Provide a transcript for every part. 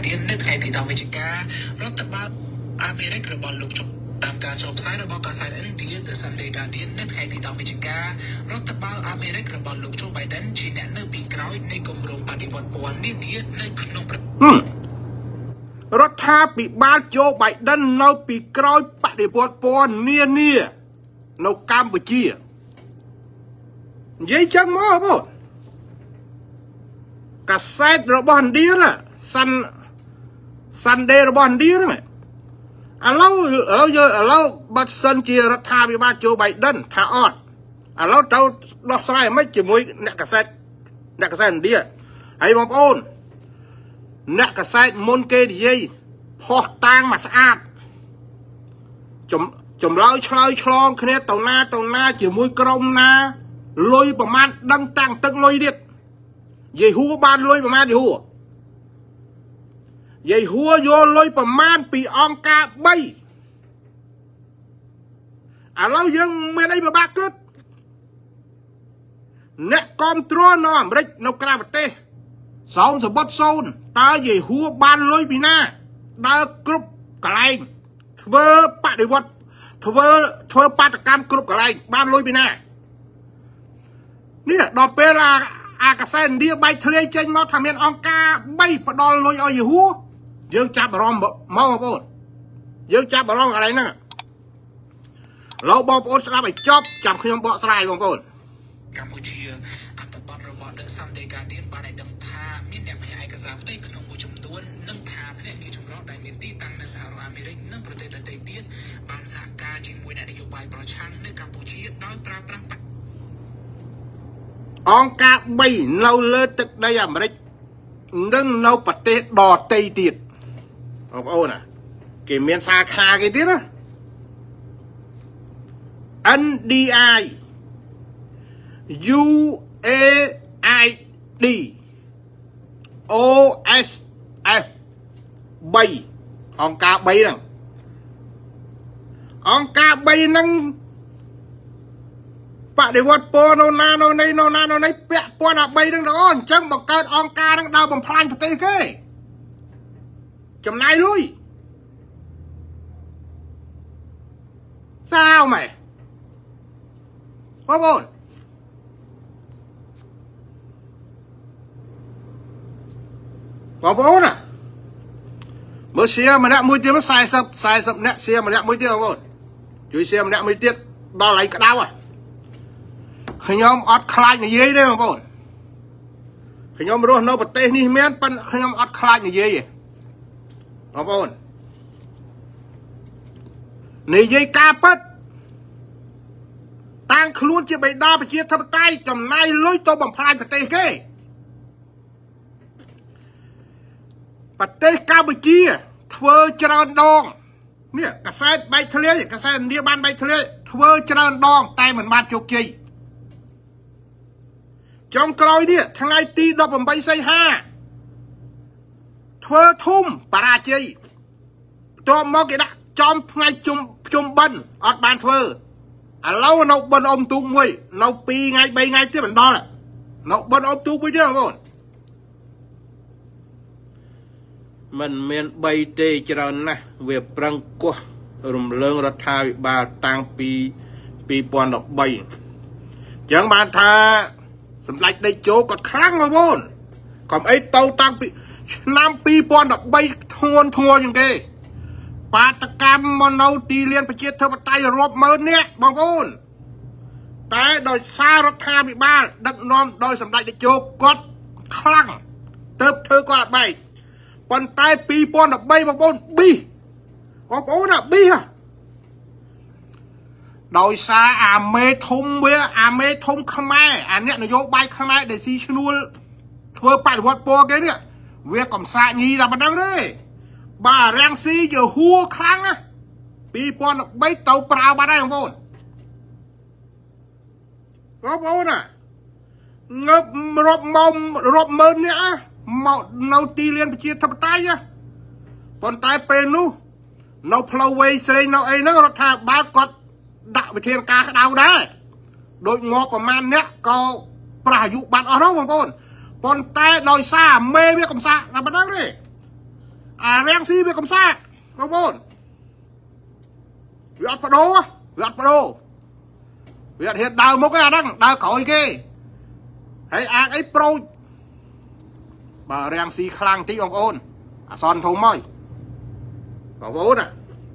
រៀននៅថ្ងៃទី10វិច្ឆិការដ្ឋបាលអាមេរិករបស់លោកជុំតាមការចុះផ្សាយរបស់កាសែត India The Sunday Guardian នៅថ្ងៃទី10វិច្ឆិការដ្ឋបាលអាមេរិករបស់លោកជូ Biden ជាអ្នកនៅពីក្រោយនៃគម្រោងបដិវត្តពណ៌នានានៅក្នុងរដ្ឋាភិបាលโจ Biden នៅពីក្រោយបដិវត្តពណ៌នានានៅកម្ពុជានិយាយចឹងមកបងកាសែតរបស់ India ណា Sunday របស់ India ហ្នឹងឥឡូវបើសិនជារដ្ឋាភិបាលโจ Biden ថាអត់ឥឡូវទៅដោះស្រាយមិនជាមួយអ្នកកាសែត India ហើយបងប្អូនអ្នកកាសែតមុនគេនិយាយផោះតាំងមកស្អាតចម្លើយឆ្លើយឆ្លងគ្នាទៅណាជាមួយក្រុមណាលុយប្រមាណដឹងតាំងទឹកលុយទៀតយាយហួរបានលុយប្រមាណយាយហួរយកលុយប្រមាណពីអង្គការ3ឥឡូវយើងមានអីពិបាកគិតអ្នកគាំទ្រនៅអាមេរិកនៅក្រៅប្រទេសសោមសបុតសូនតើយាយហួរបានលុយពីណាដើរគ្រប់កន្លែងធ្វើបដិវត្តធ្វើបាតកម្មគ្រប់កន្លែងបានលុយពីណានេះដល់ពេលអាកាសែនឥណ្ឌាបែកធ្លាយចេញមកថាមានអង្គការ3ផ្ដល់លុយឲ្យយាយហួរយើងចាប់អារម្មណ៍មកបងប្អូនយើងចាប់អារម្មណ៍កន្លែងហ្នឹងលោកបងប្អូនស្ដាប់ឲ្យចប់ចាំខ្ញុំបកស្រាយបងប្អូនកម្ពុជាអត្ថបទរបស់ The Sunday Guardian បានឲ្យដឹងថាមានអ្នកភ័យឯកសារផ្ទៃក្នុងមួយចំនួននិងថាភ្នាក់ងារចម្រុះដែលមានទីតាំងនៅសហរដ្ឋអាមេរិកនិងប្រទេសដទៃទៀតបានសហការជាមួយអ្នកនយោបាយប្រឆាំងនៅកម្ពុជាដោយប្រើប្រាស់អង្គការ3នៅលើទឹកដីអាមេរិកនិងនៅប្រទេសដទៃទៀតបងប្អូនណាគេមានសាខាគេទៀតណា NDI UAID OSF 3អង្គការ3ហ្នឹងអង្គការ3ហ្នឹងបដិវត្តពណ៌នៅណាពាក់ព័ន្ធអា3ហ្នឹងដល់អញ្ចឹងបង្កើតអង្គការហ្នឹងដើរបំផ្លាញប្រទេសគេចំណាយលុយសាវម៉ែបងប្អូនណាមើលសៀម្នាក់មួយទៀត40អ្នកសៀម្នាក់មួយទៀតបងប្អូនជួយសៀម្នាក់មួយទៀតដល់ហើយក្តៅខ្ញុំអត់ខ្លាចនិយាយទេបងប្អូនខ្ញុំរស់នៅប្រទេសនេះមានប៉ុន្តែខ្ញុំអត់ខ្លាចនិយាយទេបងប្អូននិយាយការពិតតាំងខ្លួនជាបិតាប្រជាធិបតេយ្យចំណាយលុយទៅបំផ្លាញប្រទេសគេប្រទេសកម្ពុជាធ្វើច្រើនដងនេះកាសែតបែកធ្លាយកាសែតឥណ្ឌាបានបែកធ្លាយធ្វើច្រើនដងតែមិនបានជោគជ័យចុងក្រោយនេះថ្ងៃទី18សីហាធ្វើធំបរាជ័យបន្ទាប់មកគេដាក់ចំថ្ងៃជុំបិណ្ឌអត់បានធ្វើឥឡូវនៅបិណ្ឌអុំទូកមួយនៅ2ថ្ងៃ3ថ្ងៃទៀតមិនដល់នៅបិណ្ឌអុំទូកមួយទៀតបងប្អូនមិនមាន3ទេច្រើនណាស់វាប្រឹងគោះរំលើងរដ្ឋាភិបាលតាំងពី2013អញ្ចឹងបានថាសម្ដេចដេជោគាត់ខ្លាំងបងប្អូនកុំអីទៅតាំងពីឆ្នាំ2013ធ្ងន់ធ្ងរជាងគេបាតកម្មមកនៅទីលានប្រជាធិបតេយ្យរាប់ម៉ឺននាក់បងប្អូនតែដោយសាររដ្ឋាភិបាលដឹកនាំដោយសម្ដេចតេជោគាត់ខ្លាំងទៅធ្វើគាត់អត់បែកប៉ុន្តែ2013បងប្អូនប៊ីបងប្អូនណាប៊ីដោយសារអាមេធំខ្មែរអាអ្នកនយោបាយខ្មែរដែលស៊ីឈ្នួលធ្វើបដិវត្តពណ៌គេនេះវាកំសាកញីតែប៉ុណ្្នឹងទេបាទរាំងស៊ីជាហួរខ្លាំងណា2013ទៅប្រើបាត់ហើយបងប្អូនណាងើបរាប់ម៉ឺននាក់មកនៅទីលានប្រជាធិបតេយ្យប៉ុន្តែពេលនោះនៅផ្លូវវែងស្រេងនៅអីហ្នឹងរដ្ឋាភិបាលគាត់ដាក់វិធានការក្តៅដែរដូចងាប់ប្រមាណអ្នកក៏ប្រះអាយុបាត់អស់ហ្នឹងបងប្អូនប៉ុន្តែដោយសារមេវាកំសាកតែប៉ុណ្្នឹងទេរៀងស៊ីវាកំសាបងប្អូនវាអត់បដូរវាអត់ហ៊ានដើរមុខទេអាហ្នឹងដើរក្រោយគេហើយអាងអីប្រូចបើរៀងស៊ីខ្លាំងតិចបងប្អូនអសនធំហើយបងប្អូនណា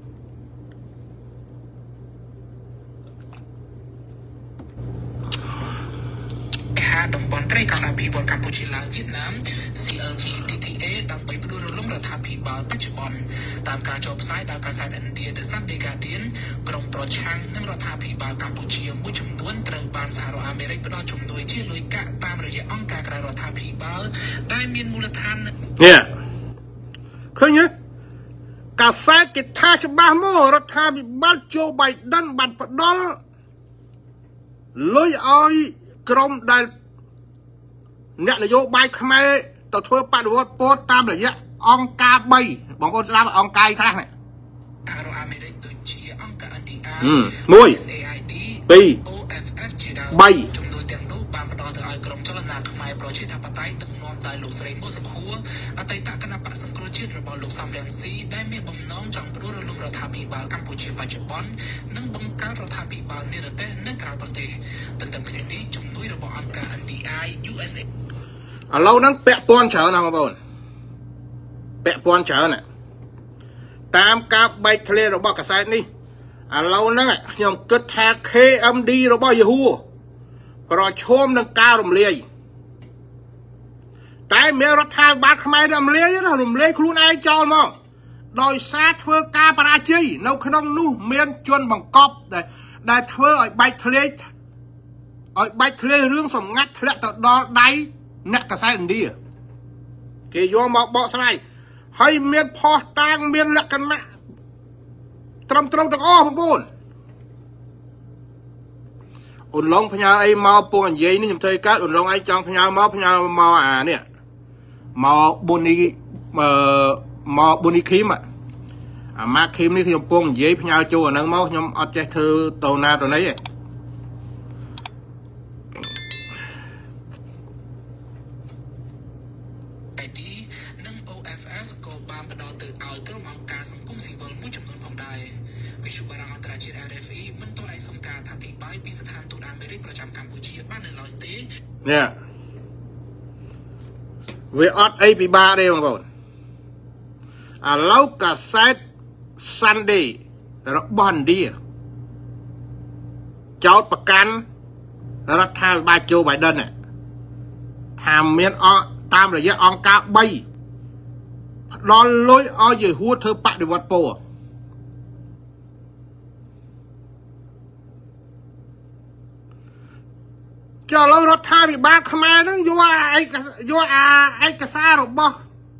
តំបន់ត្រីកណ្ដាលពីវត្តកម្ពុជាឡើងវៀតណាម CLG DTA ដើម្បីផ្ដួលរំលំរដ្ឋាភិបាលបច្ចុប្បន្នតាមការចុះផ្សាយដោយកាសែតឥណ្ឌា The Sunday Guardian ក្រុមប្រឆាំងនឹងរដ្ឋាភិបាលកម្ពុជាមួយចំនួនត្រូវបានសហរដ្ឋអាមេរិកផ្ដល់ជំនួយជាលុយកាក់តាមរយៈអង្គការក្រៅរដ្ឋាភិបាលដែលមានមូលដ្ឋាននេះឃើញទេកាសែតគេថាច្បាស់មករដ្ឋាភិបាលโจ Biden បានផ្ដល់លុយឲ្យក្រុមដែលអ្នកនយោបាយខ្មែរទៅធ្វើបដិវត្តពោតាមរយៈអង្គការ3បងប្អូនស្ដាប់អង្គការខ្លះនេះសហរដ្ឋអាមេរិកដូចជាអង្គការ NDI 1 2 OFF ជាដើមជំនួយទាំងនោះបានផ្ដល់ទៅឲ្យក្រុមចលនាខ្មែរប្រជាធិបតេយ្យដឹកនាំដោយលោកស្រីមូសុខួរអតីតគណៈបក្សសង្គ្រោះជាតិរបស់លោកសំរងស៊ីដែលមានបំណងចង់ផ្ដួលរំលំរដ្ឋាភិបាលកម្ពុជាបច្ចុប្បន្ននិងបង្កើតរដ្ឋាភិបាលនិរទេសនៅក្រៅប្រទេសទន្ទឹមគ្នានេះជំនួយរបស់អង្គការ NDI USA ឥឡូវហ្នឹងពាក់ព័ន្ធច្រើនណាស់បងប្អូនពាក់ព័ន្ធច្រើនណាស់តាមការបែកធ្លាយរបស់កាសែតនេះឥឡូវហ្នឹងខ្ញុំគិតថា KMD របស់យេហូប្រឈមនឹងការរំលាយតែមានរដ្ឋាភិបាលខ្មែររំលាយខ្លួនឯងចោលមកដោយសារធ្វើការបរាជ័យនៅក្នុងនោះមានជនបង្កប់ដែលធ្វើឲ្យបែកធ្លាយរឿងសម្ងាត់ធ្លាក់ទៅដល់ដៃអ្នកកាសែតឥណ្ឌាគេយកមកបកស្រាយហើយមានផុសតាងមានលក្ខណៈត្រឹមត្រូវទាំងអស់បងប្អូនអូនឡងផ្ញើអីមកពងនិយាយនេះខ្ញុំធ្វើកើតអូនឡងអីចង់ផ្ញើមកអានេះមកប៊ូនីឃីមអាម៉ាឃីមនេះខ្ញុំពងនិយាយផ្ញើចូលអាហ្នឹងមកខ្ញុំអត់ចេះធ្វើតូណាតនេះទេនិង OFS ក៏បានផ្ដល់ទៅឲ្យក្រុមអង្គការសង្គមស៊ីវិលមួយចំនួនផងដែរវិទ្យុបារាំងអន្តរជាតិ RFE មិនទាន់អាចសុំការអធិប្បាយពីស្ថានទូតអាមេរិកប្រចាំកម្ពុជាបាននៅឡើយទេនេះវាអត់អីពិបាកទេបងប្អូនឥឡូវកាសែត Sunday របស់ឥណ្ឌាចោទប្រកាន់រដ្ឋាភិបាលโจ Biden ថាមានតាមរយៈអង្គការ3ផ្ដល់លុយឲ្យយេហួរធ្វើបដិវត្តពោចុះឥឡូវរដ្ឋាភិបាលខ្មែរហ្នឹងយកឯកសាររបស់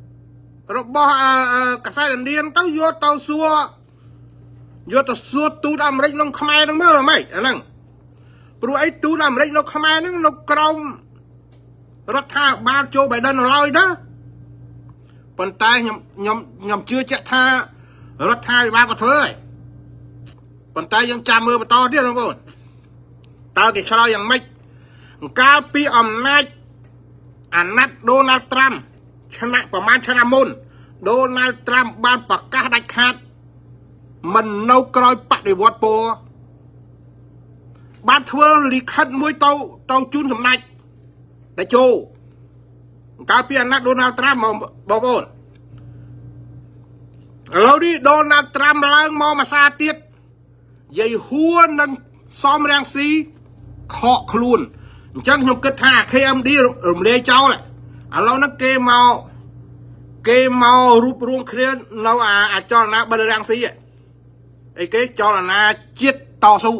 កាសែតឥណ្ឌាទៅយកទៅសួរទូតអាមេរិកក្នុងខ្មែរហ្នឹងមើលម៉េចអាហ្នឹងព្រោះអីទូតអាមេរិកនៅខ្មែរហ្នឹងនៅក្រោមរដ្ឋាភិបាលโจ Biden នៅឡើយណាប៉ុន្តែខ្ញុំជឿជាក់ថារដ្ឋាភិបាលក៏ធ្វើហើយប៉ុន្តែយើងចាំមើលបន្តទៀតបងប្អូនតើគេឆ្លើយយ៉ាងម៉េចកាលពីអំណាចអាណត្តិ Donald Trump ប្រហែលឆ្នាំមុន Donald Trump បានប្រកាសដាច់ខាតមិននៅក្រោយបដិវត្តពោបានធ្វើលិខិតមួយទៅជូនសម្ដេចតេជោកាលពីអាណត្តិ Donald Trump បងប្អូនឥឡូវនេះ Donald Trump ឡើងមកមួយសារទៀតយាយហួរនិងសំរាំងស៊ីខកខ្លួនអញ្ចឹងខ្ញុំគិតថា KMD រំលាយចោលឥឡូវហ្នឹងគេមករួបរวมគ្នានៅអាចលនាបិទរាំងស៊ីអីគេចលនាជាតិតស៊ូ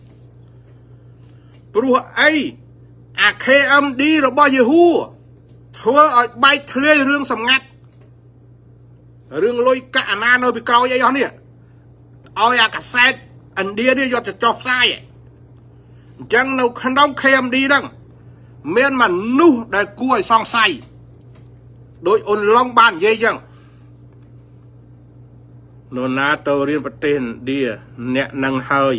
ព្រោះអីអា KMD របស់យេហួរធ្វើឲ្យបែកធ្លាយរឿងសម្ងាត់រឿងលុយកាក់អាណានៅពីក្រោយអីអស់នេះឲ្យអាកាសែតឥណ្ឌានេះយកទៅចុះផ្សាយអញ្ចឹងនៅក្នុង KMD ហ្នឹងមានមនុស្សដែលគួរឲ្យសង្ស័យដោយអូនឡុងបាននិយាយចឹងនរណាទៅរៀនប្រទេសឥណ្ឌាអ្នកនឹងហើយ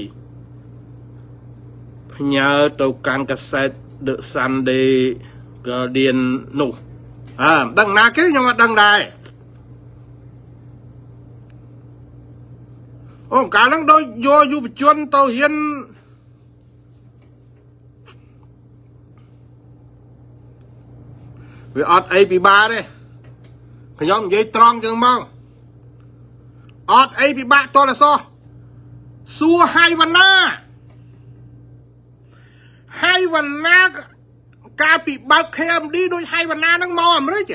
ផ្ញើទៅកាន់កាសែត The Sunday Guardian នោះដឹងណាគេខ្ញុំអត់ដឹងដែរ Ồ, cả năng đôi vô dù bị chuôn tàu hiên vì ọt ấy bị ba đây cái nhóm dây tròn chừng mong ọt ấy bị ba to là sao xua hai văn na ca bị ba khem đi đôi hai văn na năng mò mới chứ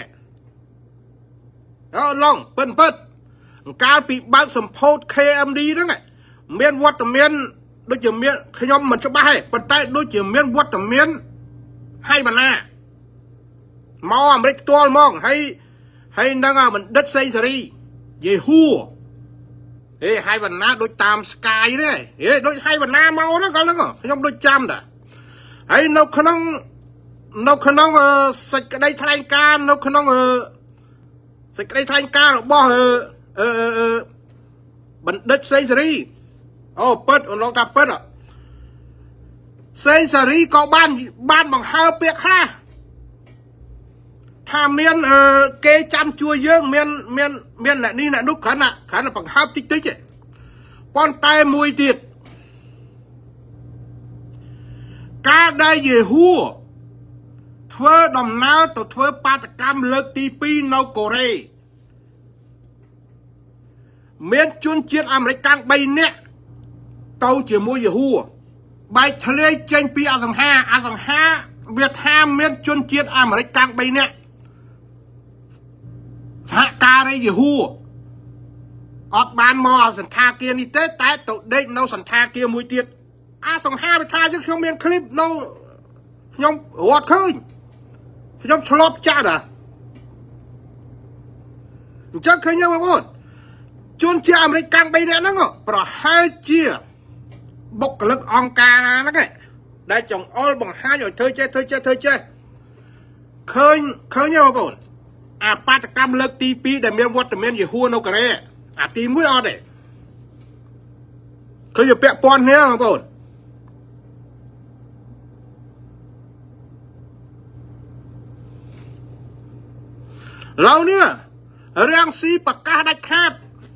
đó lòng bận ca bị ba sầm phốt khem đi đó này miền vót tầm miền đôi chữ miền cái nhóm mình cho ba hay bận tay đôi chữ miền vót tầm miền hai văn na mò mới to mong hay đang à mình đất xây gì về hùa ê hai văn na đôi tam sky đấy ê đôi hai văn na mau đó coi nó không đôi trăm đã ấy nó khả năng sạch cái đây thay ca nó khả năng sạch cái đây thay ca rồi bỏ bận đất xây gì ô bớt nó ta bớt à xây gì có ban bằng hai biệt ha thà miền kê chăm chua dương miền lại đi lại đúc khả là bằng hai tích ấy con tay mùi tiệt ca đây về hùa thưa đồng nào tổ thưa ba cam lực tivi nâu cổ rê miền chuôn chiết American bay nè tàu chỉ mua về hùa bay thề trên pi azang ha Việt Nam miền chuôn chiết American bay nè hạ ca đây về hùa ọt ban mò sẵn tha kia đi tết tái tổ định nâu sẵn tha kia mùi tiệt sẵn ha bị tha chứ không miền clip nâu nhóm ọt khơi nhóm flop cha đã chắc khơi nhau mà bọn chôn chia American bay nè nó ngọ bỏ hai chia bốc lực on ca ra nó kì đây chồng all bằng hai rồi thôi chơi khơi nhau mà bọn ba cam lực tivi để miền vót miền gì hua nâu cả đây tìm mũi on đấy khơi giờ bẹ pon nhé mà bọn lâu nữa riêng si bạc ca đạch khát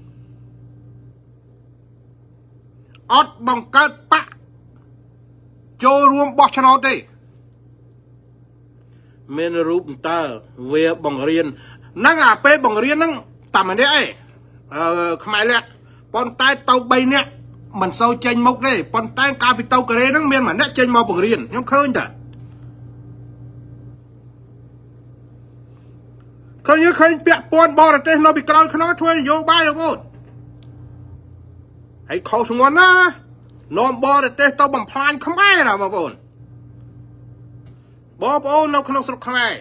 ọt bằng cát bạ cho ruộng bọt cho nó đi mình rụp ta về bằng riêng năng pe bằng riêng năng tầm ở đây không ai lẹ con tay tàu bay nè mình sâu chênh mốc đây con tay ca bị tàu cái năng miền mà nè chênh màu bằng riêng nhưng khơi đã khơi như khơi bẹ pon bò là tên nó bị cào nó thôi vô bay rồi bố hãy khâu xuống ngon á nó bò là tên tàu bằng plan không ai nào mà bố bố nó không sụp không ai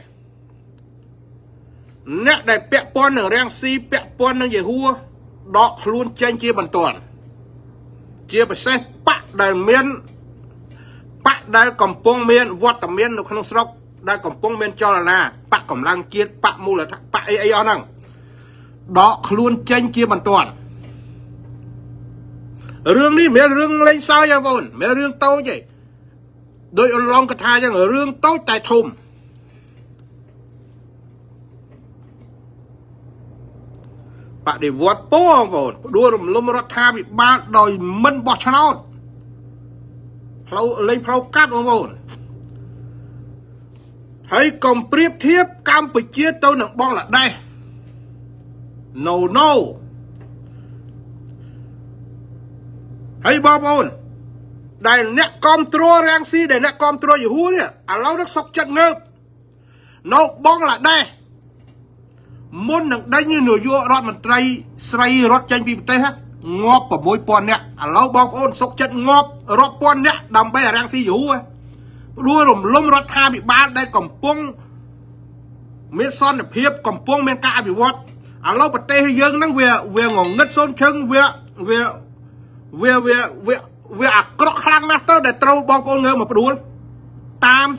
nè để bẹ pon ở rang si bẹ pon nó về hua đọ luôn chênh chia bằng toàn chia phải xem bạc đại miền bạc đại cầm pong miền vót tầm miền nó không sụp đại cầm pong miền cho là na bạc cầm lang chiết bạc mu là bạc ấy on năng đọ luôn chênh chia bằng toàn rương đi mẹ rương lên sao vậy vốn mẹ rương tâu vậy đôi ông long cái thai ở rương tâu tại thùng bạn để vót bố không vốn đua lùm ra tha bị ba đòi mân bọt cho nó lên phao cát không vốn hãy còn priếp thiếp Campuchia tôi nặng bong là đây no hãy bao bồn đây nè control rang si để nè control gì hú nè lâu nó sọc chân ngợp nó bong là đây muốn nặng đây như nửa vua rót mình tray rót chân bị tê hết ngọp vào môi pon nè lâu bong ôn sọc chân ngọp rót pon nè đầm bay rang si hú đua rùm lông rót tha bị ba đây còn pung miền son là hiệp còn pung miền ca bị vót lâu bật tê hơi dương năng về ngọn ngất son chân về cọ khăn nát tơ để trâu bong con ngơ mà đuôn tam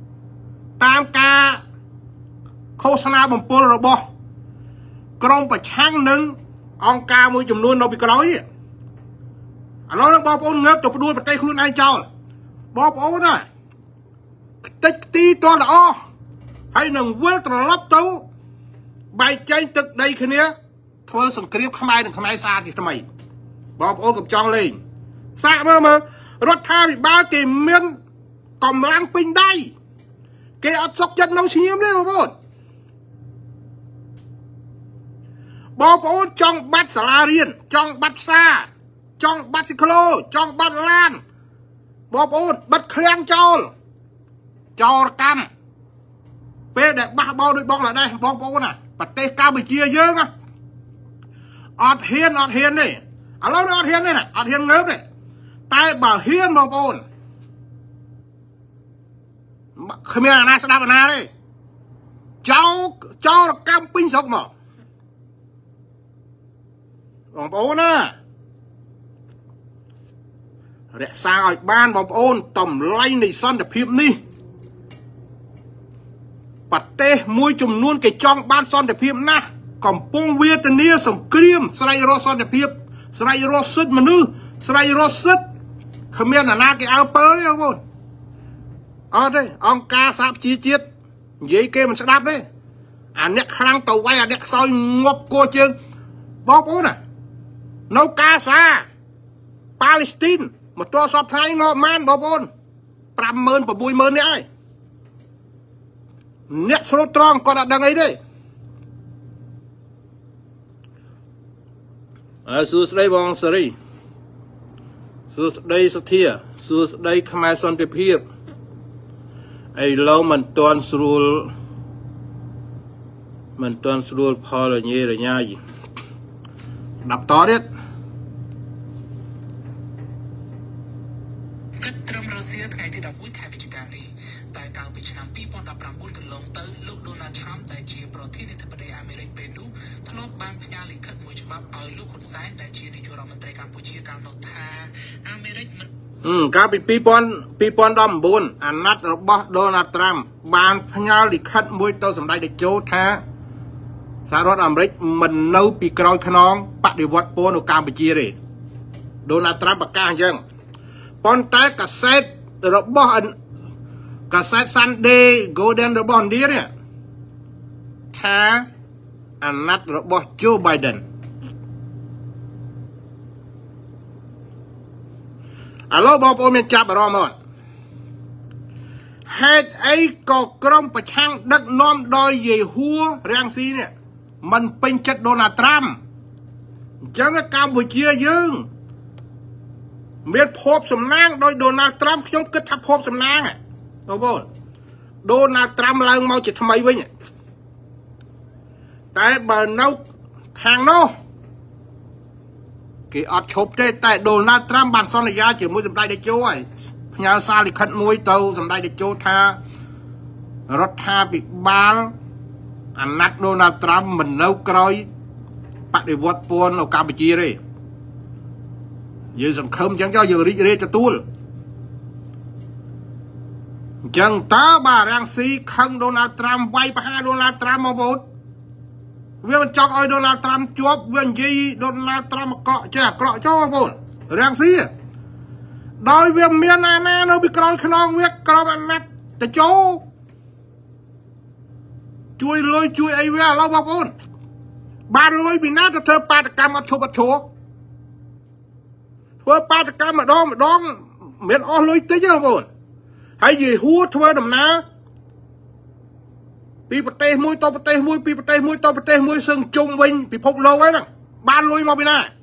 ca khâu sana bằng pol rồi bo con phải chăng nâng ông ca môi chùm luôn đâu bị nói gì nó bong con ngơ chụp đuôn bật tay không ai cho bong con này tích tí to là o hay nâng vớt rồi lắp tấu bài tranh thực đây khi nè thôi sừng clip không ai đừng không ai xa thì tụi mày បងប្អូនកំចង់លេងសាកមើលរដ្ឋាភិបាលគេមានកម្លាំងពេញដៃគេអត់សុខចិត្តនៅឈ្ងៀមទេបងប្អូនចង់បាត់សាលារៀនចង់បាត់ផ្សារចង់បាត់ស៊ីក្លូចង់បាត់ឡានបងប្អូនបាត់ឃ្លាំងចោលកម្មពេលដែលបះបោដោយបងឡាដែរបងប្អូនណាប្រទេសកម្ពុជាយើងអត់ហ៊ានទេឥឡូវអត់ហ៊ានទេណាអត់ហ៊ានងើបទេតែបើហ៊ានបងប្អូនគ្មានអាណាស្ដាប់អាណាទេចោលកម្មពេញស្រុកមកបងប្អូនណារក្សាឲ្យបានបងប្អូនតម្លៃនៃសន្តិភាពនេះប្រទេសមួយចំនួនគេចង់បានសន្តិភាពណាស់កំពុងវេទនាសង្គ្រាមស្រែករកសន្តិភាពស្រែករកសិទ្ធិមនុស្សស្រែករកសិទ្ធិគ្មានអាណាគេអើពើទេបងប្អូនអត់ទេអង្គការសហប្រជាជាតិនិយាយគេមិនស្ដាប់ទេអាអ្នកខ្លាំងទៅវាយអាអ្នកខ្សោយងាប់គោជើងបងប្អូនណានៅកាសាប៉ាឡេស្ទីនមកទោះសពថ្ងៃងាប់ម៉ានបងប្អូន 50000 60000 នេះហើយអ្នកស្រូតត្រង់គាត់អត់ដឹងអីទេសួស្ដីបងសេរីសួស្ដីសុធាសួស្ដីខ្មែរសន្តិភាពឥឡូវមិនទាន់ស្រួលផលរញ៉េរញ៉ាយស្ដាប់តទៀតគិតត្រឹមរសៀលថ្ងៃទី11ខែវិច្ឆិកានេះតែកាលពីឆ្នាំ2019កន្លងទៅលោក Donald Trump ដែលជាប្រធានាធិបតីអាមេរិកពេលនោះធ្លាប់បានផ្ញើលិខិតមួយច្បាប់ឲ្យលោកហ៊ុនសែនដែលជានាយករដ្ឋមន្ត្រីកម្ពុជាកាលនោះថាអាមេរិកមិនកាលពី2019អាណត្តិរបស់ Donald Trump បានផ្ញើលិខិតមួយទៅសម្ដេចតេជោថាសហរដ្ឋអាមេរិកមិននៅពីក្រោយខ្នងបដិវត្តពណ៌នៅកម្ពុជាទេ Donald Trump ប្រកាសអញ្ចឹងប៉ុន្តែកាសែតរបស់កាសែត Sunday Golden របស់ឥណ្ឌានេះថាអាណត្តិរបស់ Joe Biden ឥឡូវបងប្អូនមានចាប់អារម្មណ៍អត់ហេតុអីក៏ក្រុមប្រឆាំងដឹកនាំដោយយេហួររាំងស៊ីនេះមិនពេញចិត្ត Donald Trump អញ្ចឹងកម្ពុជាយើងមានភពសំណាងដោយ Donald Trump ខ្ញុំគិតថាភពសំណាងបងប្អូន Donald Trump ឡើងមកជាថ្មីវិញតែបើនៅខាងនោះគេអត់ឈប់ទេតែ Donald Trump បានសន្យាជាមួយសម្ដេចតេជោហើយផ្ញើសារលិខិតមួយទៅសម្ដេចតេជោថារដ្ឋាភិបាលអាណត្តិ Donald Trump មិននៅក្រោយបដិវត្តពណ៌នៅកម្ពុជាទេយើងសង្ឃឹមអញ្ចឹងយើងរីករាយទទួលអញ្ចឹងតើបាទរាំងស៊ីខឹង Donald Trump វាយប្រហារ Donald Trump មកបងវាមិនចង់ឲ្យ Donald Trump ជាប់វានិយាយ Donald Trump អាក្រក់ចោលបងប្អូនរាំងស៊ីដោយវាមានអាណានៅពីក្រោយខ្នងវាក្រមអាណត្តិតេជោជួយលុយជួយអីវាឥឡូវបងប្អូនបានលុយពីណាទៅធ្វើបាតកម្មអត់ឈប់អត់ឈរធ្វើបាតកម្មម្ដងមានអស់លុយតិចទេបងប្អូនហើយយេហួរធ្វើដំណើរពីប្រទេសមួយទៅប្រទេសមួយពីប្រទេសមួយទៅប្រទេសមួយសឹងជុំវិញពិភពលោកហ្នឹងបានលុយមកពីណា